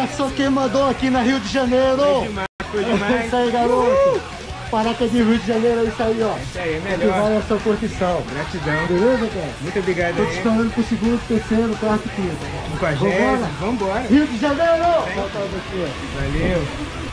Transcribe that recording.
sou queimador aqui na Rio de Janeiro. Foi demais. É isso aí, garoto. Paraca de Rio de Janeiro, é isso aí, ó. Isso aí, é Que melhor. vale a sua curtição. Gratidão. Beleza, cara? Muito obrigado Tô te aí. esperando pro segundo, terceiro, quarto, quinto. 50º. Vambora. Rio de Janeiro! Valeu.